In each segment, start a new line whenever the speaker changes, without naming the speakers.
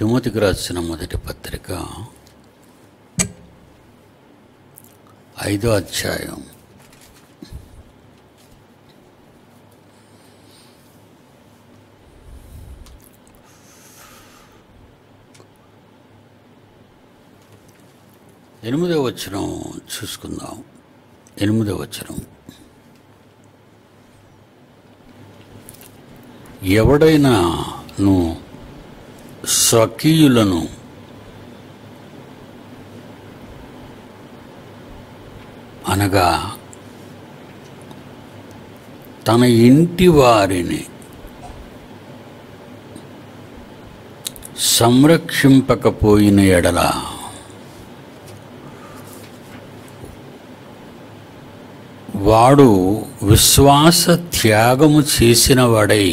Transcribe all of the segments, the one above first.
తిమోతికి రాసిన మొదటి పత్రిక 5వ అధ్యాయం 8వ వచనం చూసుకుందాం. 8వ వచనం, ఎవడైనాను స్వకీయులను అనగా తన ఇంటి వారిని సంరక్షింపకపోయిన ఎడల వాడు విశ్వాస త్యాగము చేసిన వాడై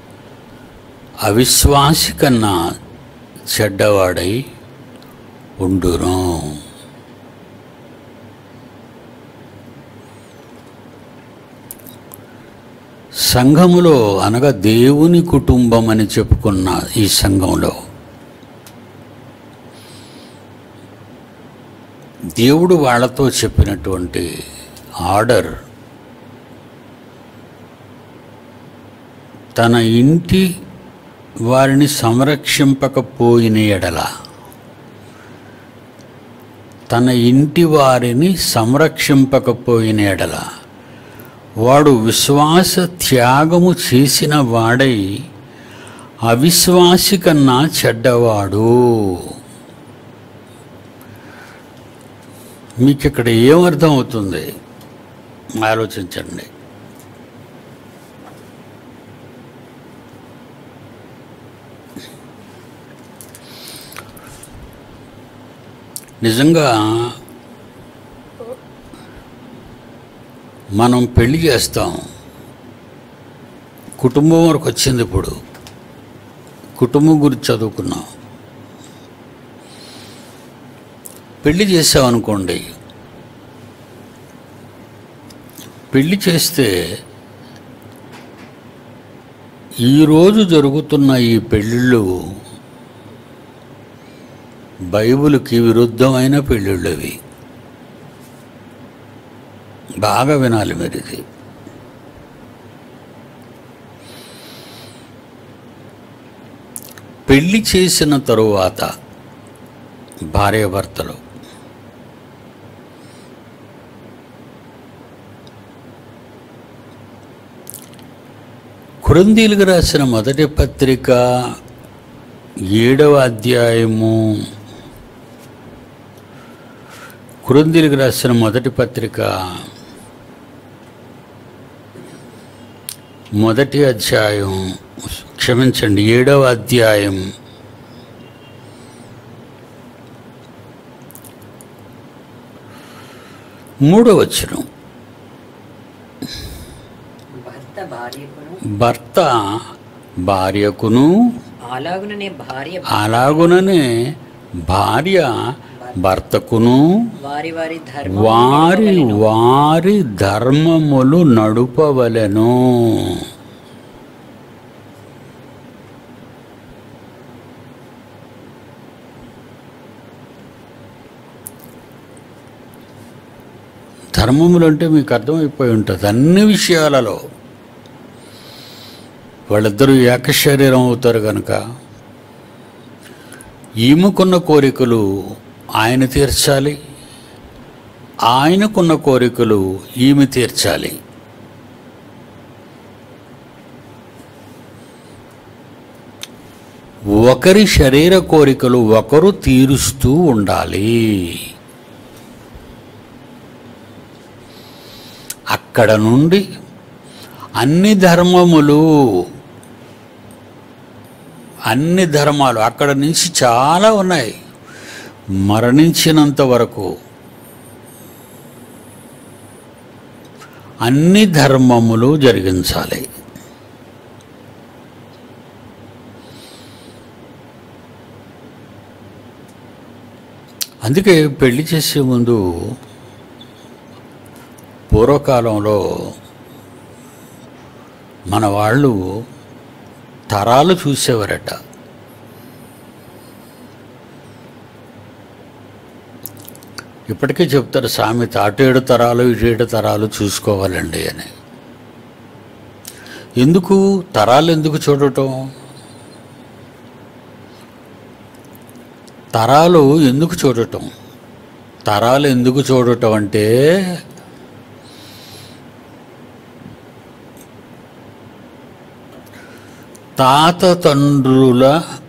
అవిశ్వాసి కన్నా చెడ్డవాడై ఉండును. సంఘములో అనగా దేవుని కుటుంబం అని చెప్పుకున్న ఈ సంఘంలో దేవుడు వాళ్ళతో చెప్పినటువంటి ఆర్డర్, తన ఇంటి వారిని సంరక్షింపకపోయిన ఎడల, తన ఇంటి వారిని సంరక్షింపకపోయిన ఎడల వాడు విశ్వాస త్యాగము చేసిన వాడై అవిశ్వాసి కన్నా చెడ్డవాడు. మీకు ఇక్కడ ఏమర్థం అవుతుంది ఆలోచించండి. నిజంగా మనం పెళ్లి చేస్తాం, కుటుంబం వరకు వచ్చింది. ఇప్పుడు కుటుంబం గురించి చదువుకున్నాం. పెళ్లి చేసామనుకోండి, పెళ్లి చేస్తే ఈరోజు జరుగుతున్న ఈ పెళ్ళిళ్ళు బైబిల్కి విరుద్ధమైన పెళ్ళిళ్ళు. అవి బాగా వినాలి మీరు. ఇది పెళ్లి చేసిన తరువాత భార్యాభర్తలు కొరింథీయులకు రాసిన మొదటి పత్రిక 7వ అధ్యాయము, కొరింథీయులకు రాసిన మొదటి పత్రిక మొదటి అధ్యాయం, క్షమించండి 7వ అధ్యాయం 3వ వచనం, భర్త భార్యకును అలాగుననే భార్య భర్తకును వారి వారి ధర్మములు నడుపవలెను. ధర్మములు అంటే మీకు అర్థమైపోయి ఉంటుంది. అన్ని విషయాలలో వాళ్ళిద్దరూ ఏకశరీరం అవుతారు కనుక ఈమెకున్న కోరికలు ఆయన తీర్చాలి, ఆయనకున్న కోరికలు ఈమె తీర్చాలి. ఒకరి శరీర కోరికలు ఒకరు తీరుస్తూ ఉండాలి. అక్కడ నుండి అన్ని ధర్మాలు అక్కడ నుంచి చాలా ఉన్నాయి. మరణించినంత వరకు అన్ని ధర్మములు జరిగించాలి. అందుకే పెళ్లి చేసే ముందు పూర్వకాలంలో మన వాళ్ళు తరాలు చూసేవారట. ఇప్పటికీ చెప్తారు సామెత, అటు 7 తరాలు ఇటు 7 తరాలు చూసుకోవాలండి అని. ఎందుకు తరాలు ఎందుకు చూడటం? తరాలు ఎందుకు చూడటం? తరాలు ఎందుకు చూడటం అంటే తాత తండ్రుల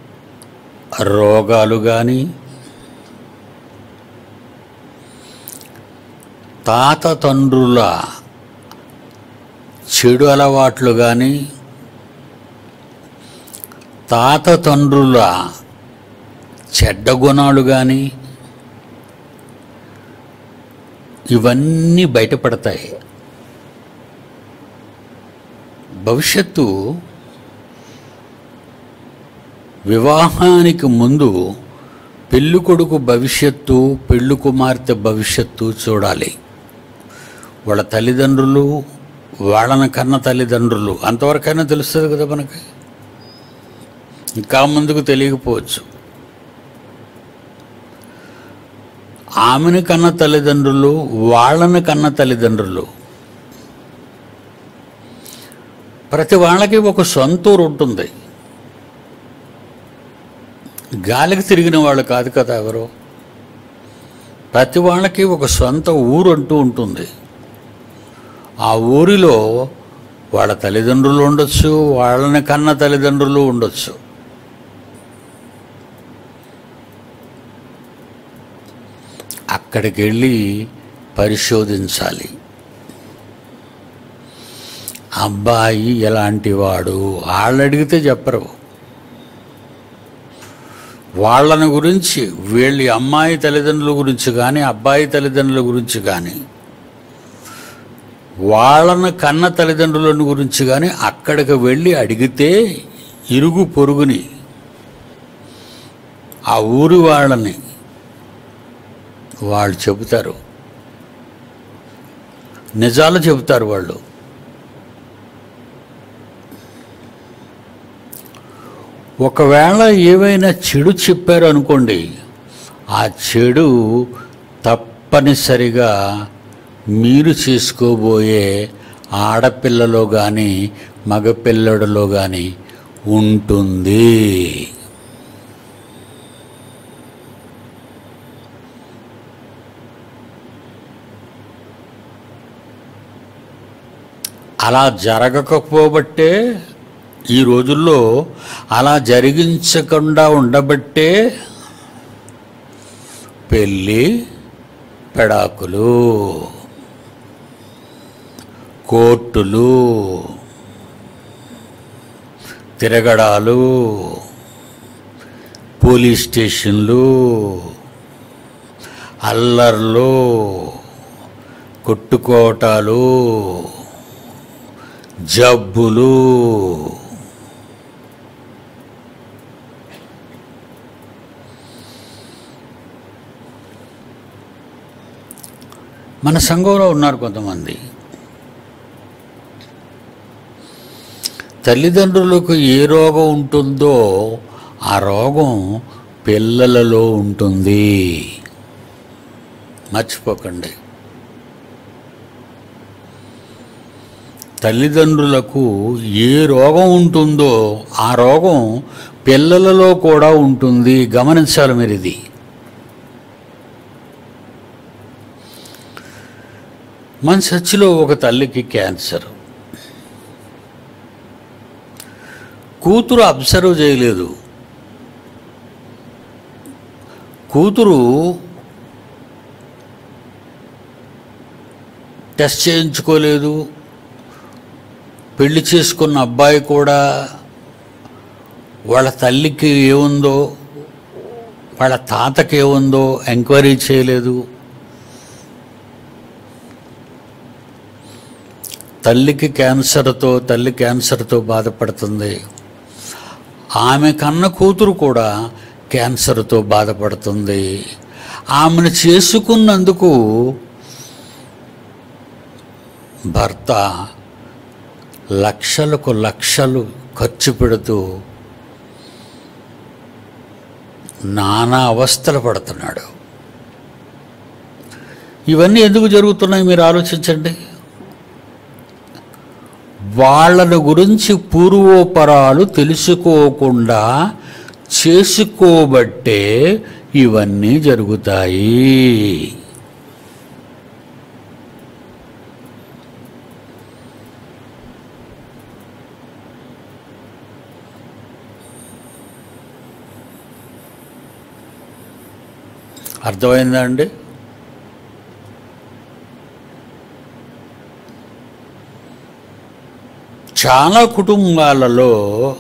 రోగాలు కానీ, తాత తండ్రుల చెడు అలవాట్లు కానీ, తాత తండ్రుల చెడ్డ గుణాలు కానీ ఇవన్నీ బయటపడతాయి. భవిష్యత్తు వివాహానికి ముందు పెళ్ళి కొడుకు భవిష్యత్తు, పెళ్ళి కుమార్తె భవిష్యత్తు చూడాలి. వాళ్ళ తల్లిదండ్రులు, వాళ్ళని కన్న తల్లిదండ్రులు, అంతవరకైనా తెలుస్తుంది కదా మనకి. ఇంకా ముందుకు తెలియకపోవచ్చు. ఆమెను కన్న తల్లిదండ్రులు, వాళ్ళని కన్న తల్లిదండ్రులు, ప్రతి వాళ్ళకి ఒక సొంత ఊరు ఉంటుంది. గాలికి తిరిగిన వాళ్ళు కాదు కదా ఎవరు. ప్రతి వాళ్ళకి ఒక సొంత ఊరు అంటూ ఉంటుంది. ఆ ఊరిలో వాళ్ళ తల్లిదండ్రులు ఉండొచ్చు, వాళ్ళని కన్న తల్లిదండ్రులు ఉండొచ్చు. అక్కడికి వెళ్ళి పరిశోధించాలి. అబ్బాయి ఎలాంటి వాడు వాళ్ళు అడిగితే చెప్పరు. వాళ్ళని గురించి, వీళ్ళ అమ్మాయి తల్లిదండ్రుల గురించి కానీ, అబ్బాయి తల్లిదండ్రుల గురించి కానీ, వాళ్ళను కన్న తల్లిదండ్రుల గురించి కానీ అక్కడికి వెళ్ళి అడిగితే ఇరుగు పొరుగుని, ఆ ఊరి వాళ్ళని వాళ్ళు చెబుతారు, నిజాలు చెబుతారు వాళ్ళు. ఒకవేళ ఏవైనా చెడు చెప్పారు అనుకోండి, ఆ చెడు తప్పనిసరిగా మీరు చేసుకోబోయే ఆడపిల్లలో కానీ మగపిల్లడిలో కానీ ఉంటుంది. అలా జరగకపోబట్టే ఈ రోజుల్లో, అలా జరిగించకుండా ఉండబట్టే పెళ్ళి, పెడాకులు, కోర్టులు, తిరగడాలు, పోలీస్ స్టేషన్లు, అల్లర్లు, కొట్టుకోవటాలు, జబ్బులు. మన సంఘంలో ఉన్నారు కొంతమంది, తల్లిదండ్రులకు ఏ రోగం ఉంటుందో ఆ రోగం పిల్లలలో ఉంటుంది. మర్చిపోకండి. తల్లిదండ్రులకు ఏ రోగం ఉంటుందో ఆ రోగం పిల్లలలో కూడా ఉంటుంది. గమనించాలి మీరు. ఇది మన చర్చిలో ఒక తల్లికి క్యాన్సర్. కూతురు అబ్జర్వ్ చేయలేదు. కూతురు టెస్ట్ చేయించుకోలేదు. పెళ్లి చేసుకున్న అబ్బాయి కూడా వాళ్ళ తల్లికి ఏముందో, వాళ్ళ తాతకి ఏముందో ఎంక్వైరీ చేయలేదు. తల్లి క్యాన్సర్తో బాధపడుతుంది. ఆమె కన్న కూతురు కూడా క్యాన్సర్తో బాధపడుతుంది. ఆమెను చేసుకున్నందుకు భర్త లక్షలకు లక్షలు ఖర్చు పెడుతూ నానా అవస్థలు పడుతున్నాడు. ఇవన్నీ ఎందుకు జరుగుతున్నాయి మీరు ఆలోచించండి. వాళ్ళను గురించి పూర్వోపరాలు తెలుసుకోకుండా చేసుకోబట్టే ఇవన్నీ జరుగుతాయి. అర్థమైందా అండి? చాలా కుటుంబాలలో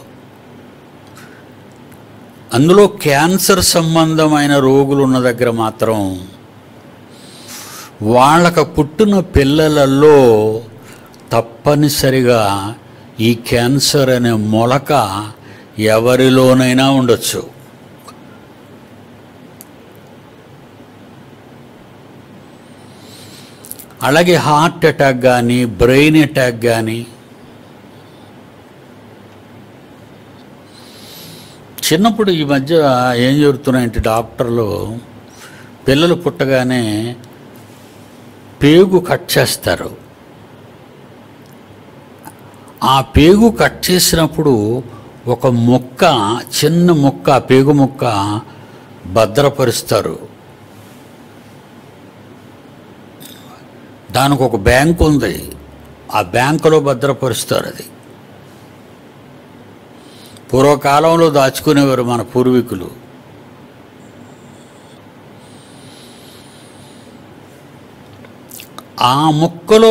అందులో క్యాన్సర్ సంబంధమైన రోగులు ఉన్న దగ్గర మాత్రం వాళ్ళకు పుట్టిన పిల్లలలో తప్పనిసరిగా ఈ క్యాన్సర్ అనే మొలక ఎవరిలోనైనా ఉండొచ్చు. అలాగే హార్ట్ అటాక్ కానీ బ్రెయిన్ అటాక్ కానీ చిన్నప్పుడు ఈ మధ్య ఏం జరుగుతున్నాయంటే డాక్టర్లు పిల్లలు పుట్టగానే పేగు కట్ చేస్తారు. ఆ పేగు కట్ చేసినప్పుడు ఒక ముక్క, చిన్న ముక్క, పేగు ముక్క భద్రపరుస్తారు. దానికి ఒక బ్యాంకు ఉంది, ఆ బ్యాంకులో భద్రపరుస్తారు. అది పూర్వకాలంలో దాచుకునేవారు మన పూర్వీకులు. ఆ ముక్కలో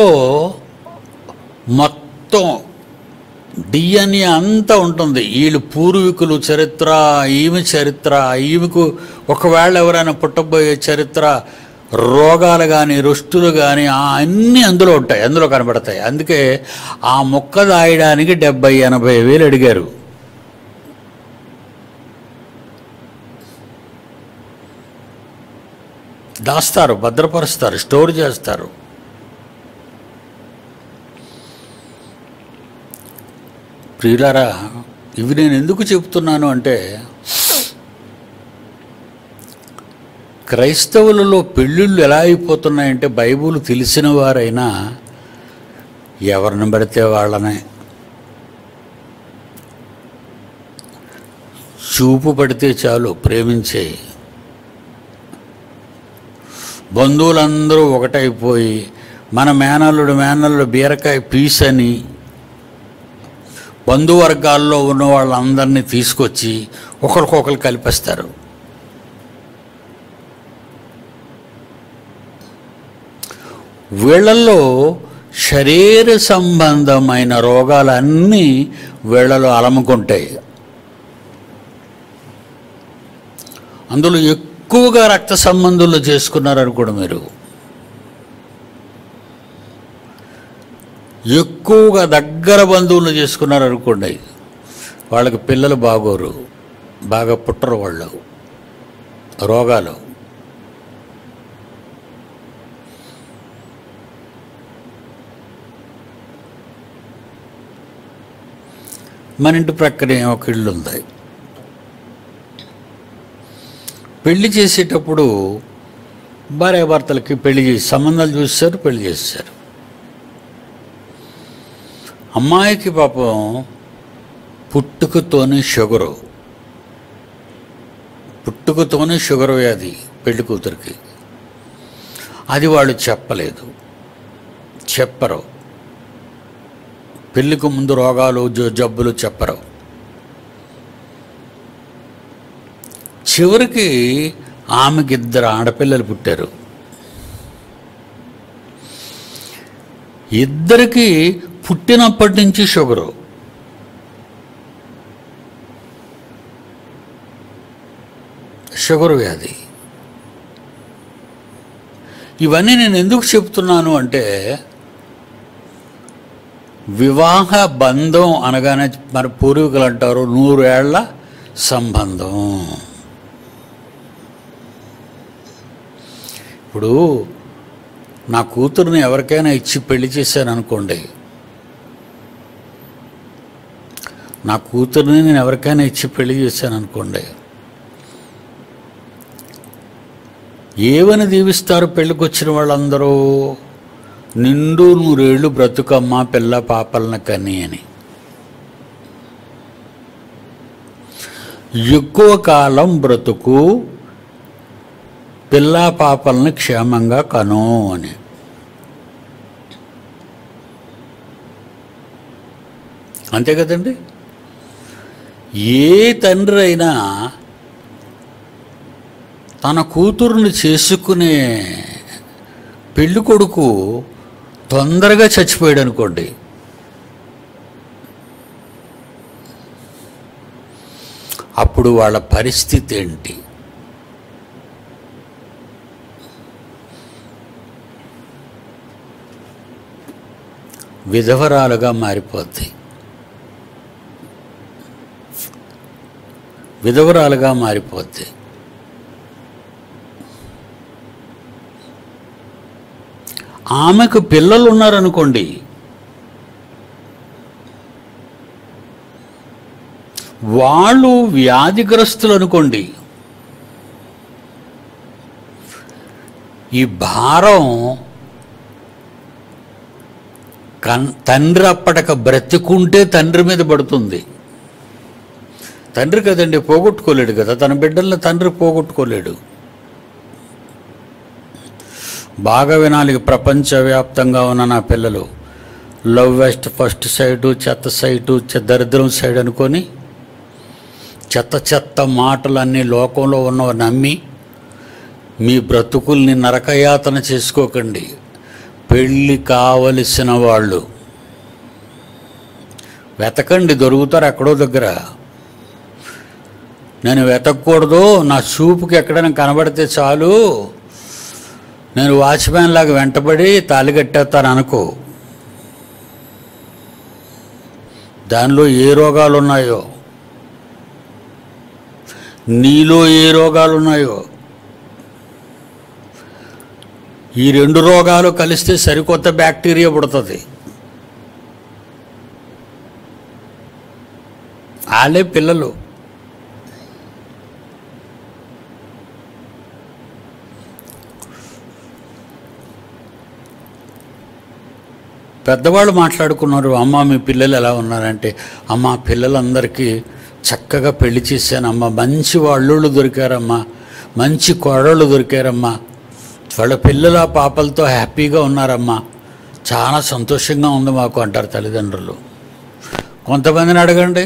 మొత్తం డిఎన్ఏ అంతా ఉంటుంది. వీళ్ళు పూర్వీకులు చరిత్ర, ఈమె చరిత్ర, ఈమెకు ఒకవేళ ఎవరైనా పుట్టబోయే చరిత్ర, రోగాలు కానీ రుష్టులు కానీ అన్నీ అందులో ఉంటాయి, అందులో కనబడతాయి. అందుకే ఆ ముక్క దాయడానికి 70-80 వేలు అడిగారు. దాస్తారు, భద్రపరుస్తారు, స్టోర్ చేస్తారు. ప్రియులారా, ఇవి నేను ఎందుకు చెప్తున్నాను అంటే, క్రైస్తవులలో పెళ్ళిళ్ళు ఎలా అయిపోతున్నాయంటే బైబిల్ తెలిసిన వారైనా ఎవరిని పడితే వాళ్ళనే, చూపు పడితే చాలు ప్రేమించే, బంధువులందరూ ఒకటైపోయి మన మేనల్లుడు బీరకాయ పీస్ అని బంధువర్గాల్లో ఉన్న వాళ్ళందరినీ తీసుకొచ్చి ఒకరికొకరు కలిపేస్తారు. వీళ్ళల్లో శరీర సంబంధమైన రోగాలన్నీ వీళ్ళలో అలముకుంటాయి. అందులో ఎక్కువగా రక్త సంబంధులు చేసుకున్నారనుకోండి, మీరు ఎక్కువగా దగ్గర బంధువులు చేసుకున్నారనుకోండి, వాళ్ళకి పిల్లలు బాగోరు, బాగా పుట్టరు, వాళ్ళు రోగాలు. మన ఇంటి ప్రక్కనే ఒక ఇల్లు ఉంది. పెళ్లి చేసేటప్పుడు భార్యాభర్తలకి పెళ్లి చేసి సంబంధాలు చూశారు, పెళ్లి చేశారు. అమ్మాయికి పాపం పుట్టుకతోనే షుగర్ వ్యాధి పెళ్లి కూతురికి. అది వాళ్ళు చెప్పరు. పెళ్లికి ముందు రోగాలు జబ్బులు చెప్పరు. చివరికి ఆమెకి 2 ఆడపిల్లలు పుట్టారు. ఇద్దరికి పుట్టినప్పటి నుంచి షుగర్ వ్యాధి. ఇవన్నీ నేను ఎందుకు చెప్తున్నాను అంటే, వివాహ బంధం అనగానే మరి పూర్వీకులు అంటారు 100 ఏళ్ల సంబంధం. ఇప్పుడు నా కూతురుని ఎవరికైనా ఇచ్చి పెళ్లి చేశాను అనుకోండి, ఏమని దీవిస్తారు పెళ్ళికొచ్చిన వాళ్ళందరూ? నిండు నూరేళ్ళు బ్రతుకమ్మ పిల్ల పాపలను కని అని. ఎక్కువ కాలం బ్రతుకు, పిల్ల పాపల్ని క్షేమంగా కను అని. అంతే కదండి. ఏ తండ్రి అయినా తన కూతురుని చేసుకునే పెళ్ళి కొడుకు తొందరగా చచ్చిపోయాడు అనుకోండి, అప్పుడు వాళ్ళ పరిస్థితి ఏంటి? విధవరాలుగా మారిపోద్ది. విధవరాలుగా మారిపోద్ది. ఆమెకు పిల్లలు ఉన్నారనుకోండి, వాళ్ళు వ్యాధిగ్రస్తులు అనుకోండి, ఈ భారం తండ్రి అప్పటిక బ్రతికుంటే తండ్రి మీద పడుతుంది. తండ్రి కదండి, పోగొట్టుకోలేడు కదా తన బిడ్డల్ని. తండ్రి పోగొట్టుకోలేడు. బాగా వినాలి, ప్రపంచవ్యాప్తంగా ఉన్న నా పిల్లలు లవ్ వెస్ట్ ఫస్ట్ సైడు, చెత్త సైటు, దరిద్రం సైడ్ అనుకొని చెత్త చెత్త మాటలన్నీ లోకంలో ఉన్నవి నమ్మి మీ బ్రతుకుల్ని నరకయాతన చేసుకోకండి. పెళ్ళి కావలసిన వాళ్ళు వెతకండి, దొరుకుతారు ఎక్కడో దగ్గర. నేను వెతకూడదు, నా చూపుకి ఎక్కడైనా కనబడితే చాలు, నేను వాచ్మ్యాన్ లాగా వెంటబడి తాళి కట్టేస్తాను అనుకో. దానిలో ఏ రోగాలు ఉన్నాయో, నీలో ఏ రోగాలు ఉన్నాయో, ఈ రెండు రోగాలు కలిస్తే సరికొత్త బ్యాక్టీరియా పుడుతుంది. వాళ్ళే పిల్లలు. పెద్దవాళ్ళు మాట్లాడుకున్నారు, అమ్మ మీ పిల్లలు ఎలా ఉన్నారంటే, అమ్మ పిల్లలందరికీ చక్కగా పెళ్లి చేశానమ్మా, మంచి వాళ్ళోళ్ళు దొరికారమ్మా, మంచి కోడళ్ళు దొరికారమ్మా, వాళ్ళ పిల్లల పాపలతో హ్యాపీగా ఉన్నారమ్మా, చాలా సంతోషంగా ఉంది మాకు అంటారు తల్లిదండ్రులు. కొంతమందిని అడగండి,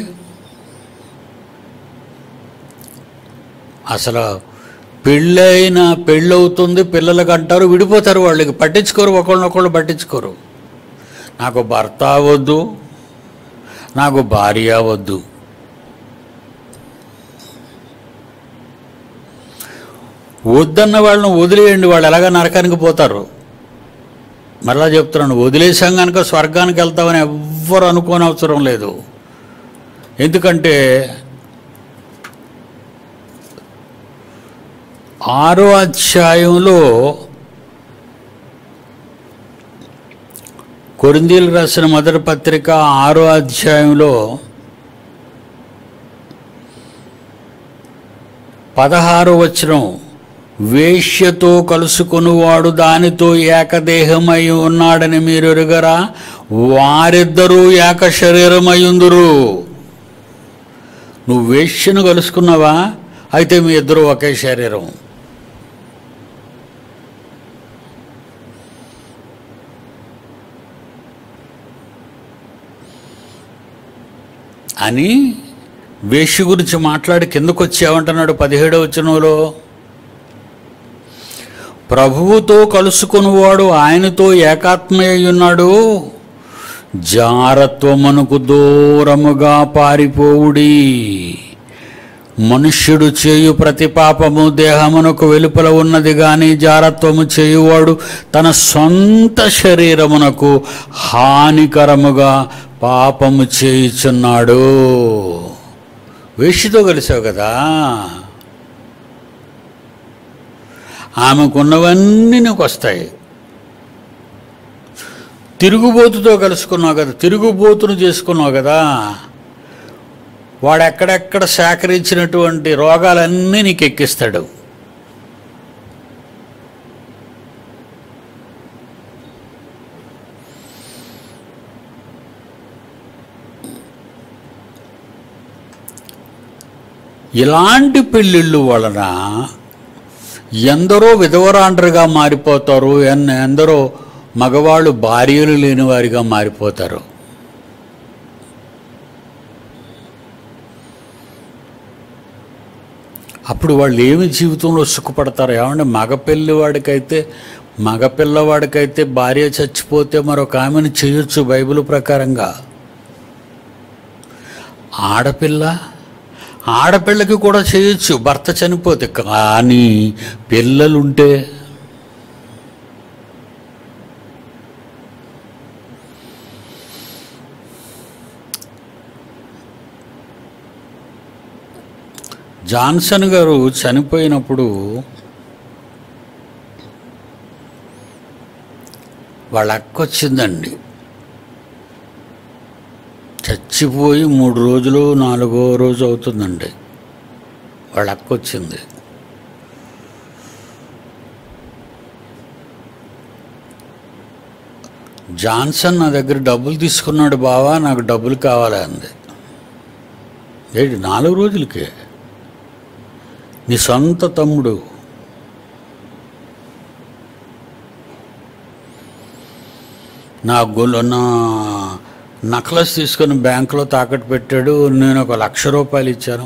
అసలు పెళ్ళవుతుంది పిల్లలకు అంటారు, విడిపోతారు, వాళ్ళకి పట్టించుకోరు, ఒకళ్ళనొకళ్ళు పట్టించుకోరు. నాకు భర్త వద్దు, నాకు భార్య వద్దు. వద్దన్న వాళ్ళని వదిలేయండి, వాళ్ళు ఎలాగ నరకానికి పోతారు. మరలా చెప్తున్నాను, వదిలేసాం కనుక స్వర్గానికి వెళ్తామని ఎవ్వరు అనుకోని అవసరం లేదు. ఎందుకంటే 6వ అధ్యాయంలో కొరింథీయులకు రాసిన మొదటి పత్రిక 6వ అధ్యాయంలో 16వ వచనం, వేశ్యతో కలుసుకొనువాడు దానితో ఏకదేహమై ఉన్నాడని మీరు ఎరుగరా, వారిద్దరూ ఏక శరీరమయ్యుందురు. నువ్వు వేశ్యను కలుసుకున్నావా, అయితే మీ ఇద్దరు ఒకే శరీరం. అని వేశ్య గురించి మాట్లాడి కిందకు వచ్చామంటున్నాడు 17వ వచనంలో. ప్రభువుతో కలుసుకునివాడు ఆయనతో ఏకాత్మయ్య ఉన్నాడు, జారత్వమునకు దూరముగా పారిపోవుడి. మనుష్యుడు చేయు ప్రతి పాపము దేహమునకు వెలుపల ఉన్నది గాని జారత్వము చేయువాడు తన సొంత శరీరమునకు హానికరముగా పాపము చేయుచున్నాడు. వేశ్యతో కలిసావు కదా, ఆమెకున్నవన్నీ నీకు వస్తాయి. తిరుగుబోతుతో కలుసుకున్నావు కదా, తిరుగుబోతును చేసుకున్నావు కదా, వాడు ఎక్కడెక్కడ సేకరించినటువంటి రోగాలన్నీ నీకు ఎక్కిస్తాడు. ఇలాంటి పెళ్ళిళ్ళు వలన ఎందరో విధవరాండ్రుగా మారిపోతారు, ఎందరో మగవాళ్ళు భార్యలు లేని వారిగా మారిపోతారు. అప్పుడు వాళ్ళు ఏమి జీవితంలో సుఖపడతారు? ఏమంటే మగపిల్లవాడికైతే భార్య చచ్చిపోతే మరొక ఆమెను చేయొచ్చు బైబిల్ ప్రకారంగా. ఆడపిల్లకి కూడా చేయొచ్చు భర్త చనిపోతే. కానీ పిల్లలుంటే జాన్సన్ గారు చనిపోయినప్పుడు వాళ్ళ అక్క వచ్చిందండి. చచ్చిపోయి 3 రోజులు 4వ రోజు అవుతుందండి. వాళ్ళ అక్క వచ్చింది. జాన్సన్ నా దగ్గర డబ్బులు తీసుకున్నాడు బావా, నాకు డబ్బులు కావాలి అంది. ఏంటి 4 రోజులకే? నీ సొంత తమ్ముడు నా నక్లెస్ తీసుకొని బ్యాంకులో తాకట్టు పెట్టాడు, నేను ఒక ₹1,00,000 ఇచ్చాను.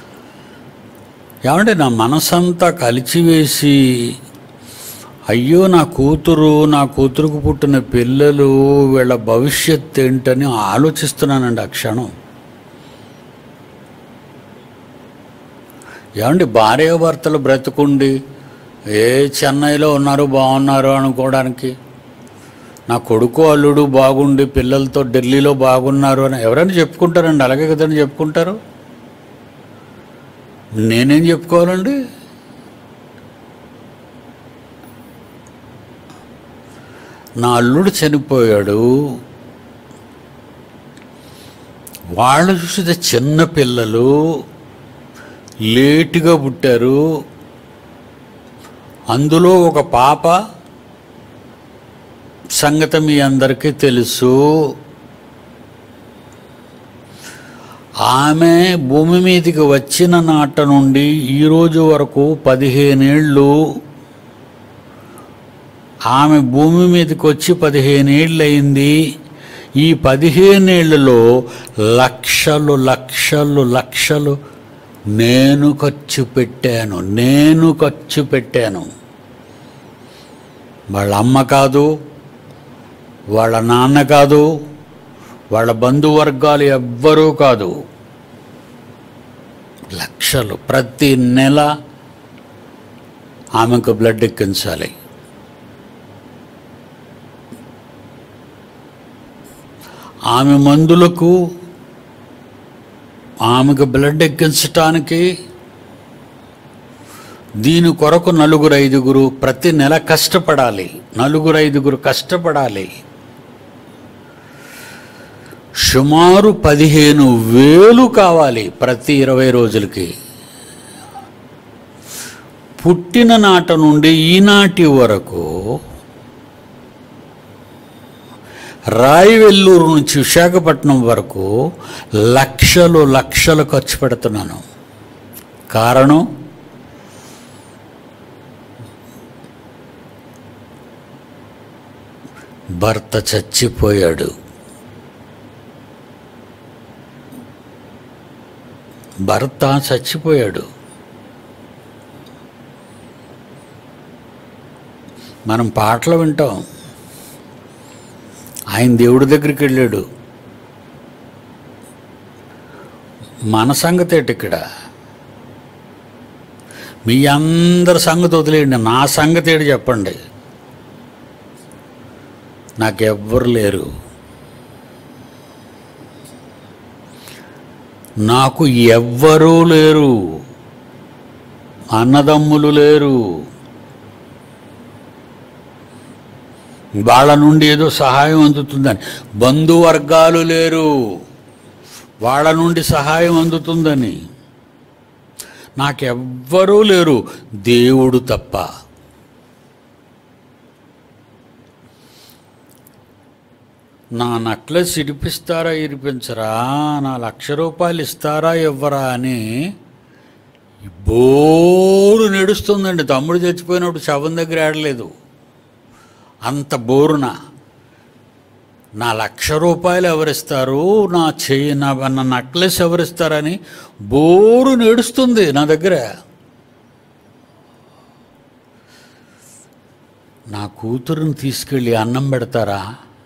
ఏమంటే నా మనసంతా కలిచివేసి, అయ్యో నా కూతురుకు పుట్టిన పిల్లలు, వీళ్ళ భవిష్యత్తు ఏంటని ఆలోచిస్తున్నానండి ఆ క్షణం. ఏమండి భార్యాభర్తలు బ్రతుకుండి చెన్నైలో ఉన్నారు బాగున్నారు అనుకోవడానికి, నా కొడుకు అల్లుడు బాగుండి పిల్లలతో ఢిల్లీలో బాగున్నారు అని ఎవరైనా చెప్పుకుంటారండి? అలాగే కదండి చెప్పుకుంటారు. నేనేం చెప్పుకోవాలండి? నా అల్లుడు చనిపోయాడు, వాళ్ళు చూస్తే చిన్న పిల్లలు లేటుగా పుట్టారు, అందులో ఒక పాప సంగతి మీ అందరికీ తెలుసు. ఆమె భూమి మీదకి వచ్చిన నాట నుండి ఈరోజు వరకు 15 ఏళ్ళు, ఆమె భూమి మీదకి వచ్చి 15 ఏళ్ళు అయింది. ఈ 15 ఏళ్లలో లక్షలు నేను ఖర్చు పెట్టాను. వాళ్ళ అమ్మ కాదు, వాళ్ళ నాన్న కాదు, వాళ్ళ బంధువర్గాలు ఎవ్వరూ కాదు. లక్షలు ప్రతి నెల ఆమెకు బ్లడ్ ఎక్కించాలి. ఆమె మందులకు, ఆమెకు బ్లడ్ ఎక్కించటానికి దీని కొరకు 4-5 ప్రతి నెల కష్టపడాలి. 4-5 కష్టపడాలి. సుమారు 15,000 కావాలి ప్రతి 20 రోజులకి. పుట్టిన నాట నుండి ఈనాటి వరకు రాయవెల్లూరు నుంచి విశాఖపట్నం వరకు లక్షలు ఖర్చు పెడుతున్నాను. కారణం భర్త చచ్చిపోయాడు. మనం పాటలు వింటాం, ఆయన దేవుడి దగ్గరికి వెళ్ళాడు. మన సంగతి ఏంటి ఇక్కడ? మీ అందరి సంగతి వదిలేయండి, నా సంగతి ఏంటి చెప్పండి. నాకెవ్వరు లేరు, నాకు ఎవ్వరూ లేరు, అన్నదమ్ములు లేరు. వాళ్ళ నుండి ఏదో సహాయం అందుతుందని బంధువర్గాలు లేరు, వాళ్ళ నుండి సహాయం అందుతుందని. నాకెవ్వరూ లేరు దేవుడు తప్ప. నా నక్లెస్ ఇరిపిస్తారా ఇరిపించరా, నా ₹1,00,000 ఇస్తారా ఇవ్వరా అని బోరు నడుస్తుందండి. తమ్ముడు చచ్చిపోయినప్పుడు శవం దగ్గర ఆడలేదు, అంత బోరున. నా ₹1,00,000 ఎవరిస్తారు, నా నెక్లెస్ ఎవరిస్తారని బోరు నడుస్తుంది నా దగ్గర. నా కూతురుని తీసుకెళ్ళి అన్నం పెడతారా?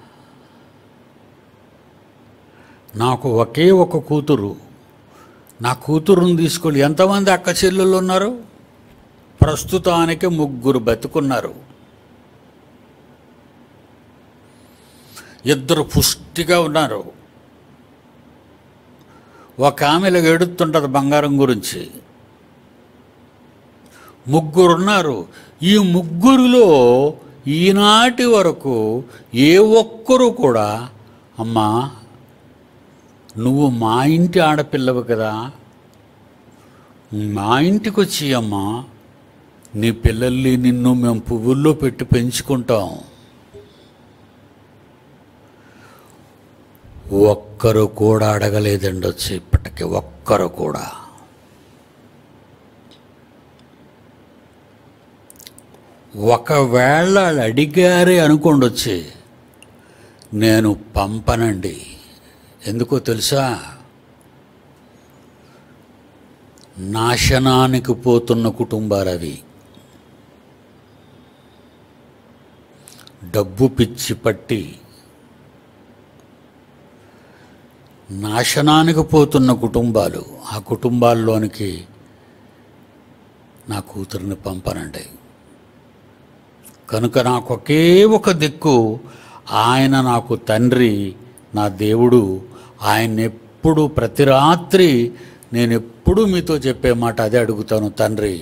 నాకు ఒకే ఒక కూతురు. నా కూతురుని తీసుకెళ్ళి, ఎంతమంది అక్క చెల్లెళ్ళు ఉన్నారు? ప్రస్తుతానికి 3 బతుకున్నారు. 2 పుష్టిగా ఉన్నారు. ఒక ఆమె ఎడుతుంటుంది బంగారం గురించి. 3 ఉన్నారు. ఈ 3లో ఈనాటి వరకు ఏ ఒక్కరు కూడా, అమ్మా నువ్వు మా ఇంటి ఆడపిల్లవు కదా, మా ఇంటికి వచ్చి అమ్మా నీ పిల్లల్ని నిన్ను మేము పువ్వుల్లో పెట్టి పెంచుకుంటాం, ఒక్కరు కూడా అడగలేదండి. వచ్చి ఇప్పటికీ ఒక్కరు కూడా. ఒకవేళ అడిగారే అనుకోండి, వచ్చి నేను పంపనండి. ఎందుకో తెలుసా? నాశనానికి పోతున్న కుటుంబాలు అవి. డబ్బు పిచ్చి పట్టి నాశనానికి పోతున్న కుటుంబాలు. ఆ కుటుంబాల్లోనికి నా కూతురిని పంపనండి. కనుక నాకు ఒకే ఒక దిక్కు, ఆయన నాకు తండ్రి, నా దేవుడు. ఆయన ఎప్పుడు ప్రతి రాత్రి నేను ఎప్పుడు మీతో చెప్పే మాట అదే అడుగుతాను, తండ్రి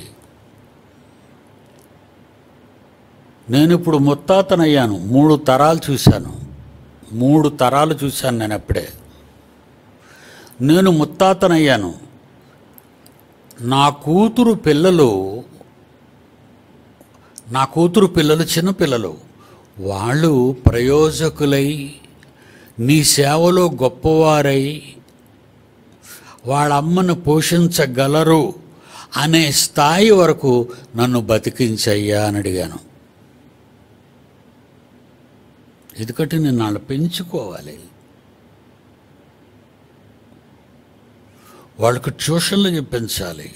నేను ఇప్పుడు ముత్తాతనయ్యాను, 3 తరాలు చూశాను. 3 తరాలు చూశాను నేను అప్పుడే. నేను ముత్తాతనయ్యాను. నా కూతురు పిల్లలు చిన్నపిల్లలు. వాళ్ళు ప్రయోజకులై నీ సేవలో గొప్పవారై వాళ్ళ అమ్మను పోషించగలరు అనే స్థాయి వరకు నన్ను బతికించయ్యా అని అడిగాను. ఎందుకంటే నేను వాళ్ళు పెంచుకోవాలి, వాళ్ళకు ట్యూషన్లు చెప్పించాలి,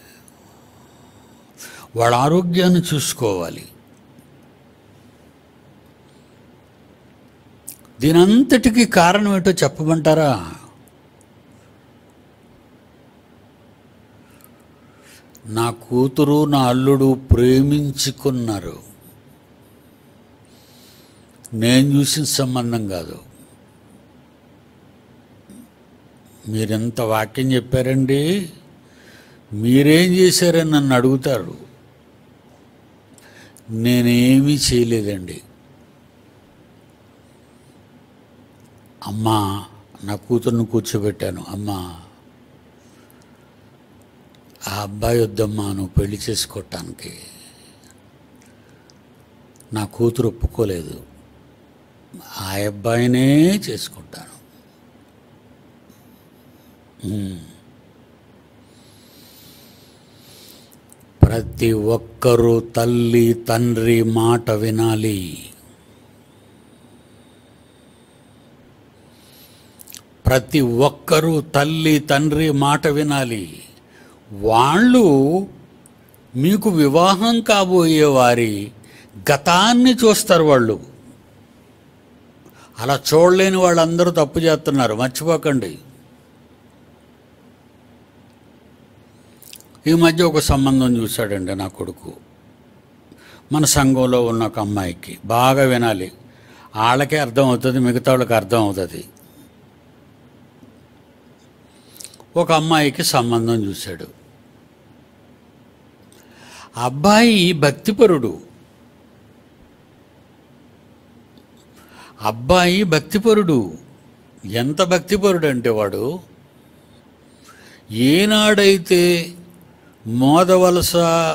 వాళ్ళ ఆరోగ్యాన్ని చూసుకోవాలి. దీనంతటికీ కారణం ఏంటో చెప్పమంటారా? నా కూతురు నా అల్లుడు ప్రేమించుకున్నారు. నేను చూసిన సంబంధం కాదు. మీరెంత వాక్యం చెప్పారండి, మీరేం చేశారని నన్ను అడుగుతారు. నేనేమీ చేయలేదండి. అమ్మా, నా కూతుర్ని కూర్చోబెట్టాను. అమ్మా, ఆ అబ్బాయి వద్దమ్మా నువ్వు పెళ్లి చేసుకోవటానికి. నా కూతురు ఒప్పుకోలేదు. ఆ అబ్బాయినే చేసుకుంటాను. ప్రతి ఒక్కరూ తల్లి తండ్రి మాట వినాలి. ప్రతి ఒక్కరూ తల్లి తండ్రి మాట వినాలి. వాళ్ళు మీకు వివాహం కాబోయే వారి గతాన్ని చూస్తారు. వాళ్ళు అలా చూడలేని వాళ్ళందరూ తప్పు చేస్తున్నారు, మర్చిపోకండి. ఈ మధ్య ఒక సంబంధం చూశాడండి నా కొడుకు. మన సంఘంలో ఉన్న ఒక అమ్మాయికి. బాగా వినాలి, వాళ్ళకే అర్థం అవుతుంది, మిగతా వాళ్ళకి అర్థం అవుతుంది. ఒక అమ్మాయికి సంబంధం చూశాడు. అబ్బాయి భక్తిపరుడు. ఎంత భక్తిపరుడు అంటే వాడు ఏనాడైతే మోదవలస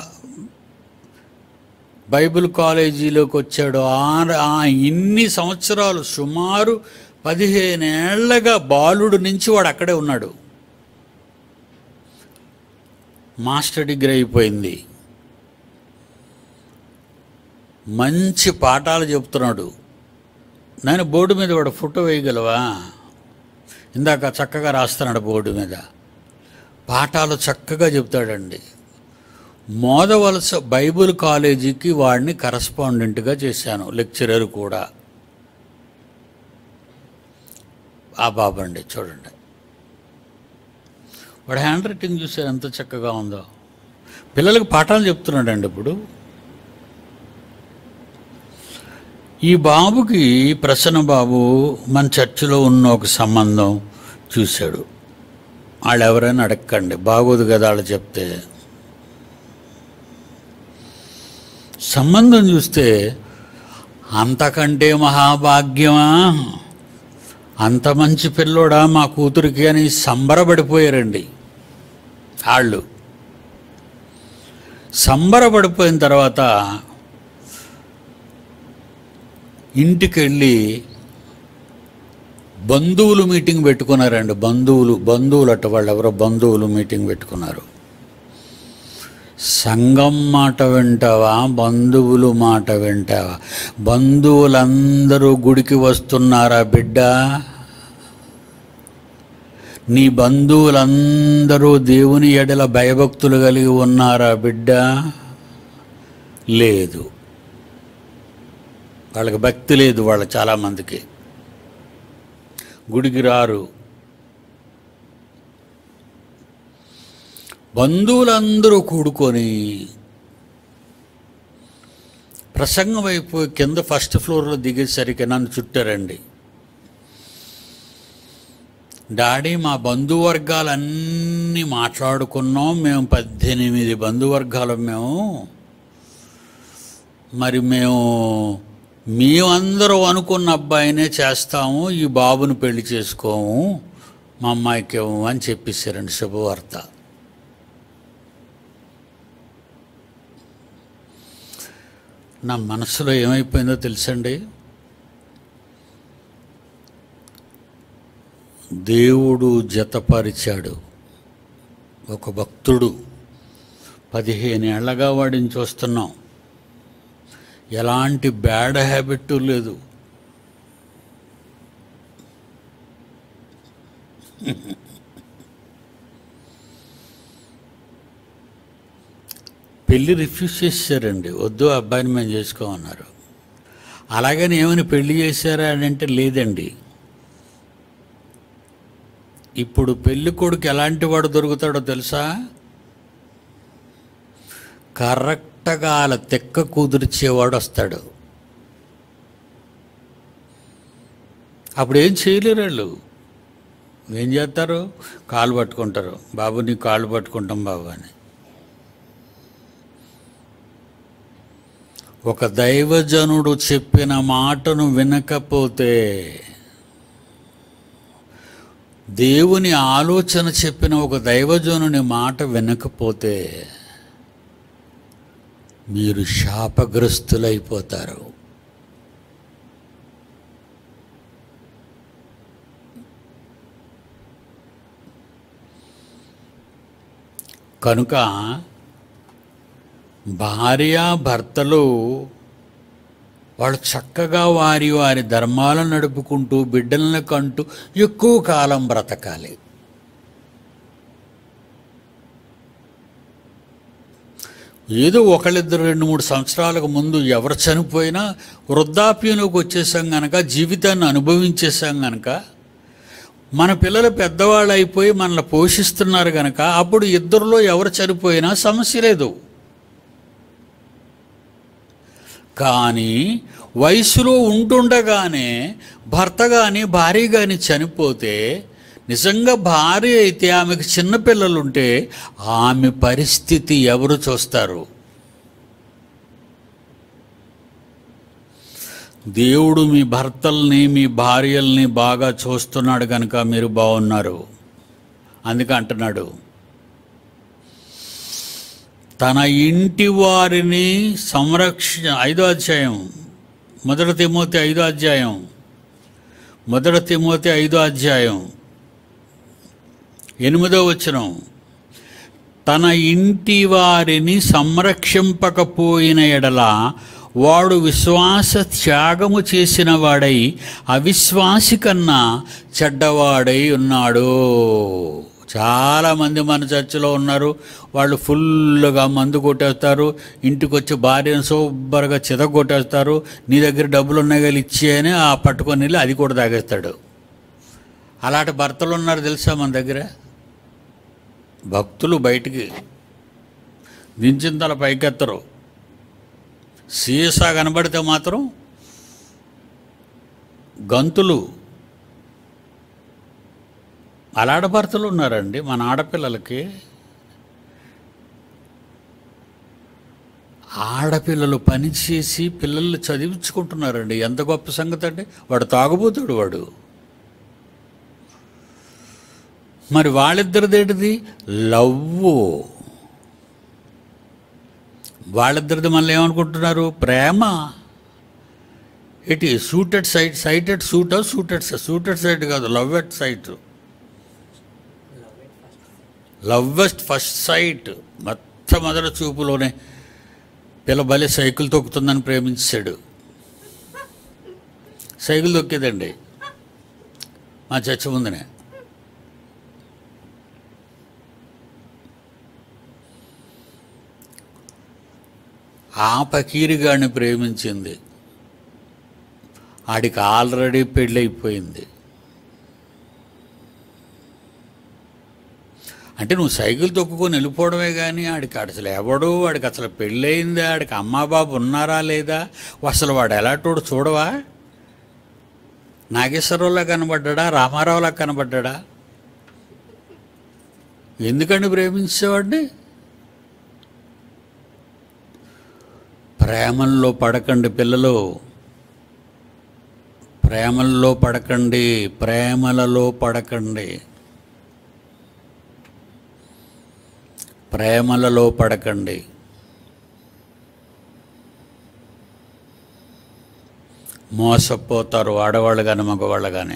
బైబిల్ కాలేజీలోకి వచ్చాడో ఇన్ని సంవత్సరాలు, సుమారు 15 ఏళ్లగా బాలుడు నుంచి వాడు అక్కడే ఉన్నాడు. మాస్టర్ డిగ్రీ అయిపోయింది, మంచి పాఠాలు చెప్తున్నాడు. నేను బోర్డు మీద వాడు ఫోటో వేయగలవా? ఇందాక చక్కగా రాస్తున్నాడు బోర్డు మీద, పాఠాలు చక్కగా చెప్తాడండి. మోదవలస బైబిల్ కాలేజీకి వాడిని కరస్పాండెంట్గా చేశాను, లెక్చరర్ కూడా. ఆ బాబండి చూడండి, వాడు హ్యాండ్ రైటింగ్ చూసారు ఎంత చక్కగా ఉందో. పిల్లలకు పాఠాలు చెప్తున్నాడండి. ఇప్పుడు ఈ బాబుకి, ప్రసన్న బాబు, మన చర్చిలో ఉన్న ఒక సంబంధం చూశాడు. వాళ్ళు ఎవరైనా అడగండి, బాగోదు కదా వాళ్ళు చెప్తే. సంబంధం చూస్తే అంతకంటే మహాభాగ్యమా, అంత మంచి పిల్లోడా మా కూతురికి అని సంబరపడిపోయారండి వాళ్ళు. సంబరపడిపోయిన తర్వాత ఇంటికి వెళ్ళి బంధువులు మీటింగ్ పెట్టుకున్నారండి. బంధువులు అట్ట వాళ్ళు ఎవరో బంధువులు మీటింగ్ పెట్టుకున్నారు. సంఘం మాట వింటావా, బంధువులు మాట వింటావా? బంధువులందరూ గుడికి వస్తున్నారా బిడ్డ? నీ బంధువులందరూ దేవుని ఎడల భయభక్తులు కలిగి ఉన్నారా బిడ్డ? లేదు, వాళ్ళకి భక్తి లేదు. వాళ్ళ చాలామందికి గుడికి రారు. బంధువులందరూ కూడుకొని ప్రసంగం అయిపోయి కింద ఫస్ట్ ఫ్లోర్లో దిగేసరికి నన్ను చుట్టారండి. డాడీ, మా బంధువర్గాలన్నీ మాట్లాడుకున్నాం, మేము 18 బంధువర్గాలం మరి మేమందరూ అనుకున్న అబ్బాయినే చేస్తాము, ఈ బాబుని పెళ్లి చేసుకోము, మా అమ్మాయికి ఇవ్వము అని చెప్పేశారండి. శుభవార్త. నా మనసులో ఏమైపోయిందో తెలుసండి. దేవుడు జతపరిచాడు. ఒక భక్తుడు 15 ఏళ్లగా వాడిని చూస్తున్నాం, ఎలాంటి బ్యాడ్ హ్యాబిట్ లేదు. పెళ్ళి రిఫ్యూజ్ చేశారండి. వద్దు, అబ్బాయిని మేము చేసుకోమన్నారు. అలాగని ఏమైనా పెళ్లి చేశారా అని అంటే లేదండి. ఇప్పుడు పెళ్లి కొడుకు ఎలాంటి వాడు దొరుకుతాడో తెలుసా? కరెక్ట్గా అలా తెక్క కుదిర్చేవాడు వస్తాడు. అప్పుడు ఏం చేయలేరు వాళ్ళు. ఏం చేస్తారు? కాళ్ళు పట్టుకుంటారు, బాబు నీ కాళ్ళు పట్టుకుంటాం బాబు అని. ఒక దైవజనుడు చెప్పిన మాటను వినకపోతే, దేవుని ఆలోచన చెప్పిన ఒక దైవజనుని మాట వినకపోతే మీరు శాపగ్రస్తులైపోతారు. కనుక భార్యాభర్తలు వాళ్ళు చక్కగా వారి ధర్మాలను నడుపుకుంటూ బిడ్డలను కంటూ ఎక్కువ కాలం బ్రతకాలి. ఏదో ఒకళ్ళిద్దరు 2-3 సంవత్సరాలకు ముందు ఎవరు చనిపోయినా వృద్ధాప్యంలోకి వచ్చేసాం కనుక, జీవితాన్ని అనుభవించేసాం కనుక, మన పిల్లలు పెద్దవాళ్ళు అయిపోయి మనల్ని పోషిస్తున్నారు కనుక, అప్పుడు ఇద్దరిలో ఎవరు చనిపోయినా సమస్య లేదు. కానీ వయసులో ఉంటుండగానే భర్త కానీ భార్య కానీ చనిపోతే, నిజంగా భార్య అయితే ఆమెకు చిన్నపిల్లలుంటే ఆమె పరిస్థితి ఎవరు చూస్తారు? దేవుడు మీ భర్తల్ని మీ భార్యల్ని బాగా చూస్తున్నాడు కనుక మీరు బాగున్నారు. అందుకే అంటున్నాడు, తన ఇంటి వారిని సంరక్షణ. 5వ అధ్యాయం 1 తిమోతి 5వ అధ్యాయం 1 తిమోతి 5వ అధ్యాయం 8వ వచనం. తన ఇంటి వారిని సంరక్షింపకపోయిన ఎడల వాడు విశ్వాస త్యాగము చేసిన వాడై అవిశ్వాసి కన్నా చెడ్డవాడై ఉన్నాడు. చాలామంది మన చర్చిలో ఉన్నారు, వాళ్ళు ఫుల్గా మందు కొట్టేస్తారు, ఇంటికి వచ్చి భార్యను సూపర్గా చితగొట్టేస్తారు. నీ దగ్గర డబ్బులు ఉన్నాయి కానీ ఇచ్చేయని ఆ పట్టుకొని వెళ్ళి అది కూడా తాగేస్తాడు. అలాంటి భర్తలు ఉన్నారు తెలుసా మన దగ్గర. భక్తులు బయటికి దించిన తల పైకెత్తరు, సీసా కనబడితే మాత్రం గంతులు. అలాంటి భర్తలు ఉన్నారండి మన ఆడపిల్లలకి. ఆడపిల్లలు పనిచేసి పిల్లలు చదివించుకుంటున్నారండి. ఎంత గొప్ప సంగతి అండి. వాడు తాగుబోతాడు వాడు. మరి వాళ్ళిద్దరిదేటిది లవ్వు. వాళ్ళిద్దరిది మళ్ళీ ఏమనుకుంటున్నారు, ప్రేమ. It suited site, sighted suit, suited site కాదు, love at sight, love at first sight. మొదటి చూపులోనే పిల్ల బలి సైకిల్ తొక్కుతుందని ప్రేమించాడు. సైకిల్ తొక్కేదండి మా చర్చ ముందునే. ఆ పకీరిగాడిని ప్రేమించింది. ఆడికి ఆల్రెడీ పెళ్ళైపోయింది. అంటే నువ్వు సైకిల్ తొక్కుకొని వెళ్ళిపోవడమే కానీ ఆడికి అసలు ఎవడు, వాడికి అసలు పెళ్ళయిందా, ఆడికి అమ్మా బాబు ఉన్నారా లేదా, అసలు వాడు ఎలాంటోడు చూడవా? నాగేశ్వరరావులా కనబడ్డా, రామారావులా కనబడ్డా? ఎందుకండి ప్రేమించేవాడిని? ప్రేమల్లో పడకండి పిల్లలు, ప్రేమల్లో పడకండి, ప్రేమలలో పడకండి, ప్రేమలలో పడకండి. మోసపోతారు ఆడవాళ్ళు కానీ మగవాళ్ళు కానీ.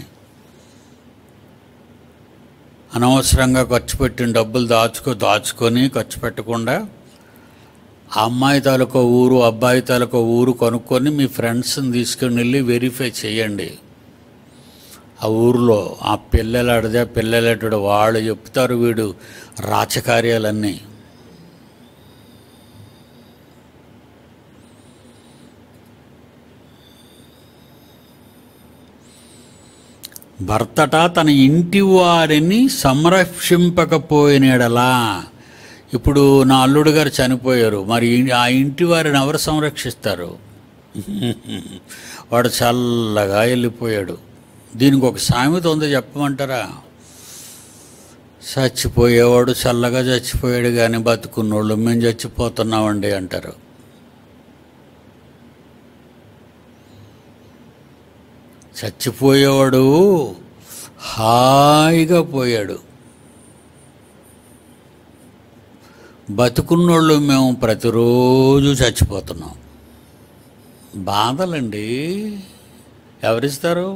అనవసరంగా ఖర్చు పెట్టిన డబ్బులు దాచుకొని ఖర్చు పెట్టకుండా అమ్మాయి తాలూకో ఊరు, అబ్బాయి తాలూకో ఊరు కనుక్కొని మీ ఫ్రెండ్స్ని తీసుకుని వెళ్ళి వెరిఫై చేయండి. ఆ ఊరిలో ఆ పిల్లలాడిదే పిల్లలేటాడు వాళ్ళు చెప్తారు వీడు రాచకార్యాలన్నీ. భర్తట తన ఇంటి వారిని సంరక్షింపకపోయినడలా. ఇప్పుడు నా అల్లుడు గారు చనిపోయారు, మరి ఆ ఇంటి వారిని ఎవరు సంరక్షిస్తారు? వాడు చల్లగా వెళ్ళిపోయాడు. దీనికి ఒక సామెత ఉంది, చెప్పమంటారా? చచ్చిపోయేవాడు చల్లగా చచ్చిపోయాడు కానీ బతుకున్నోళ్ళు మేము చచ్చిపోతున్నామండి అంటారు. చచ్చిపోయేవాడు హాయిగా పోయాడు, బతుకున్నోళ్ళు మేము ప్రతిరోజు చచ్చిపోతున్నాం. బాధలండి ఎవరిస్తారు?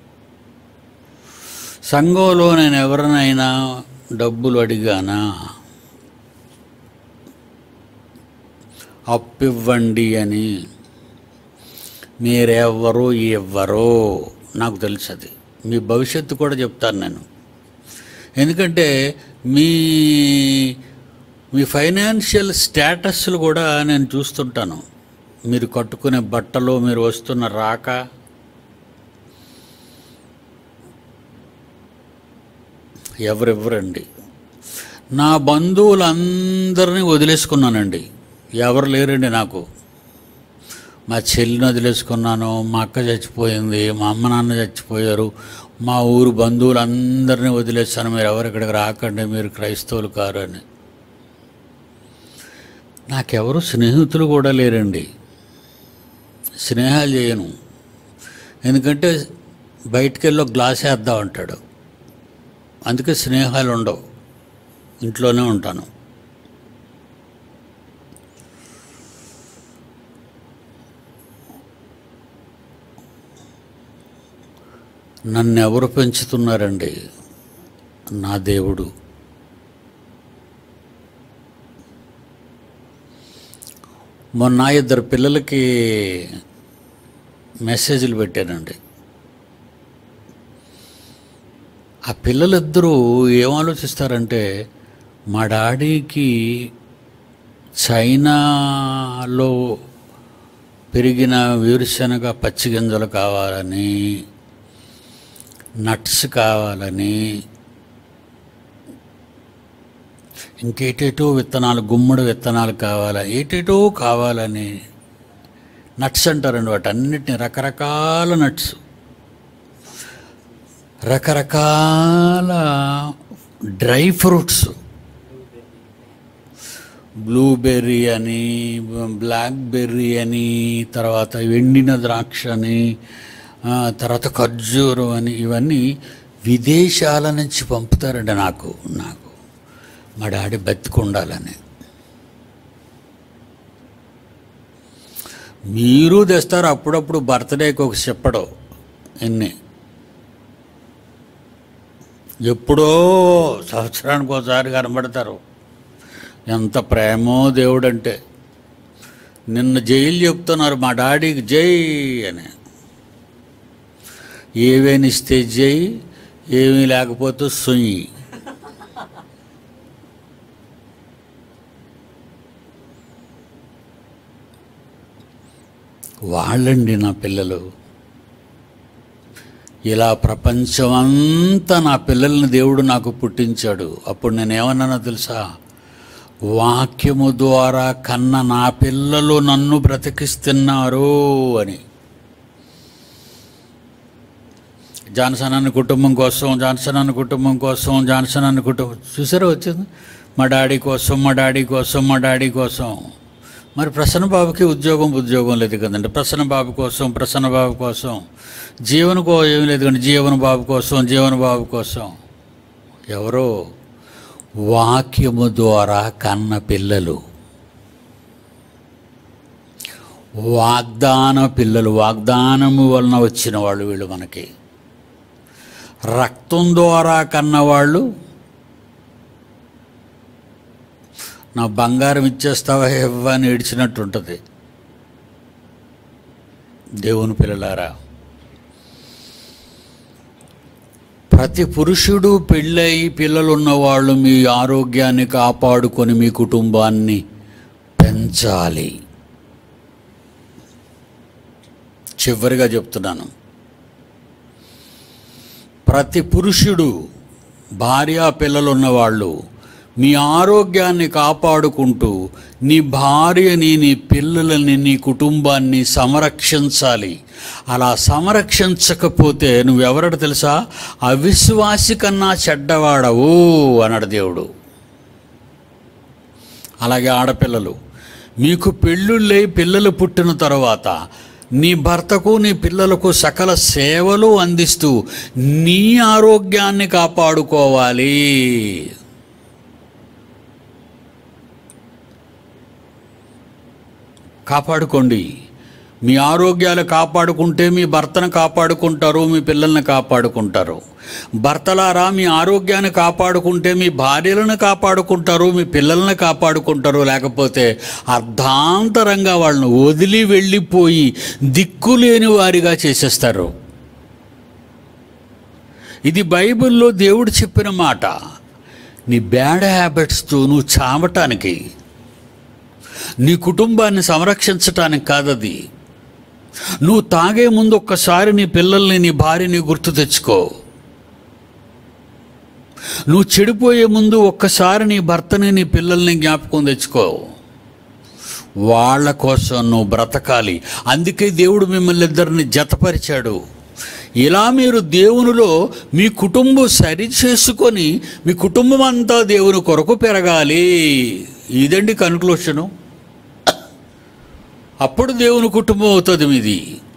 సంఘంలో నేను ఎవరినైనా డబ్బులు అడిగానా, అప్పివ్వండి అని? మీరెవ్వరో ఇవ్వరో నాకు తెలుసు, అది మీ భవిష్యత్తు కూడా చెప్తాను నేను. ఎందుకంటే మీ ఫైనాన్షియల్ స్టేటస్లు కూడా నేను చూస్తుంటాను. మీరు కట్టుకునే బట్టలు, మీరు వస్తున్న రాక, ఎవరెవరండి. నా బంధువులందరినీ వదిలేసుకున్నానండి, ఎవరు లేరండి నాకు. మా చెల్లిని వదిలేసుకున్నాను, మా అక్క చచ్చిపోయింది, మా అమ్మ నాన్న చచ్చిపోయారు, మా ఊరు బంధువులందరినీ వదిలేస్తాను. మీరు ఎవరు ఇక్కడికి రాకండి, మీరు క్రైస్తవులు కారు అని. నాకెవరు స్నేహితులు కూడా లేరండి, స్నేహాలు చేయను. ఎందుకంటే బయటికి వెళ్ళి గ్లాస్ వేద్దాం అంటాడు, అందుకే స్నేహాలు ఉండవు, ఇంట్లోనే ఉంటాను. నన్ను ఎవరు పెంచుతున్నారండి? నా దేవుడు. మొన్న 2 పిల్లలకి మెసేజ్లు పెట్టానండి. ఆ పిల్లలిద్దరూ ఏం ఆలోచిస్తారంటే, మా డాడీకి చైనాలో పెరిగిన వేరుశనగ పచ్చి గింజలు కావాలని, నట్స్ కావాలని, ఇంకేటేటో విత్తనాలు, గుమ్మడి విత్తనాలు కావాలా, ఏటేటో కావాలని, నట్స్ అంటారండి వాటన్నిటిని, రకరకాల నట్స్, రకరకాల డ్రై ఫ్రూట్స్, బ్లూబెర్రీ అని, బ్లాక్బెర్రీ అని, తర్వాత ఎండిన ద్రాక్ష అని, తర్వాత ఖర్జూరం అని, ఇవన్నీ విదేశాల నుంచి పంపుతారండి నాకు మా డాడీ బతికుండాలని. మీరు తెస్తారు అప్పుడప్పుడు బర్త్డేకి ఒక చెప్పడం, ఎన్ని ఎప్పుడో సంవత్సరానికి ఒకసారి కనబడతారు. ఎంత ప్రేమో దేవుడంటే. నిన్న జైలు చెప్తున్నారు మా డాడీకి జై అని. ఏవేనిస్తే జై, ఏమీ లేకపోతే సుయ్యి. వాళ్ళండి నా పిల్లలు. ఇలా ప్రపంచమంతా నా పిల్లల్ని దేవుడు నాకు పుట్టించాడు. అప్పుడు నేనేమన్నానో తెలుసా? వాక్యము ద్వారా కన్న నా పిల్లలు నన్ను బ్రతికిస్తున్నారు అని. జాన్సన్ అన్న కుటుంబం కోసం, జాన్సన్ అన్న కుటుంబం కోసం, జాన్సన్ అన్న కుటుంబం చూసారా వచ్చింది? మా డాడీ కోసం, మా డాడీ కోసం, మా డాడీ కోసం. మరి ప్రసన్న బాబుకి ఉద్యోగం లేదు కదండి. ప్రసన్న బాబు కోసం జీవనకో ఏమి లేదు కండి. జీవన బాబు కోసం ఎవరో వాక్యము ద్వారా కన్న పిల్లలు, వాగ్దానము వలన వచ్చిన వాళ్ళు వీళ్ళు. మనకి రక్తం ద్వారా కన్నవాళ్ళు, నా బంగారం ఇచ్చేస్తావా ఇవ్వని ఏడ్చినట్టు ఉంటుంది. దేవుని పిల్లలారా, ప్రతి పురుషుడు పెళ్ళై పిల్లలున్నవాళ్ళు మీ ఆరోగ్యాన్ని కాపాడుకొని మీ కుటుంబాన్ని పెంచాలి. చివరిగా చెప్తున్నాను, ప్రతి పురుషుడు భార్య పిల్లలున్నవాళ్ళు మీ ఆరోగ్యాన్ని కాపాడుకుంటూ నీ భార్యని, నీ పిల్లలని, నీ కుటుంబాన్ని సంరక్షించాలి. అలా సంరక్షించకపోతే నువ్వెవరో తెలుసా? అవిశ్వాసి కన్నా చెడ్డవాడవు అన్నాడు దేవుడు. అలాగే ఆడపిల్లలు, మీకు పెళ్ళిళ్ళై పిల్లలు పుట్టిన తర్వాత నీ భర్తకు, నీ పిల్లలకు సకల సేవలు అందిస్తూ నీ ఆరోగ్యాన్ని కాపాడుకోవాలి. కాపాడుకోండి. మీ ఆరోగ్యాలు కాపాడుకుంటే మీ భర్తను కాపాడుకుంటారు, మీ పిల్లల్ని కాపాడుకుంటారు. భర్తలారా, మీ ఆరోగ్యాన్ని కాపాడుకుంటే మీ భార్యలను కాపాడుకుంటారు, మీ పిల్లల్ని కాపాడుకుంటారు. లేకపోతే అర్ధాంతరంగా వాళ్ళను వదిలి వెళ్ళిపోయి దిక్కులేని వారిగా చేసేస్తారు. ఇది బైబిల్లో దేవుడు చెప్పిన మాట. నీ బ్యాడ్ హ్యాబిట్స్తో నువ్వు చావటానికి, నీ కుటుంబాన్ని సంరక్షించటానికి కాదది. నువ్వు తాగే ముందు ఒక్కసారి నీ పిల్లల్ని, నీ భార్యని గుర్తు తెచ్చుకో. నువ్వు చెడిపోయే ముందు ఒక్కసారి నీ భర్తని, నీ పిల్లల్ని జ్ఞాపకం తెచ్చుకో. వాళ్ళ కోసం నువ్వు బ్రతకాలి. అందుకే దేవుడు మిమ్మల్ని ఇద్దరిని జతపరిచాడు. ఇలా మీరు దేవునిలో మీ కుటుంబం సరి చేసుకొని మీ కుటుంబం అంతా దేవుని కొరకు పెరగాలి. ఇదండి కన్క్లూషను. అప్పుడు దేవుని కుటుంబం అవుతుంది మీది.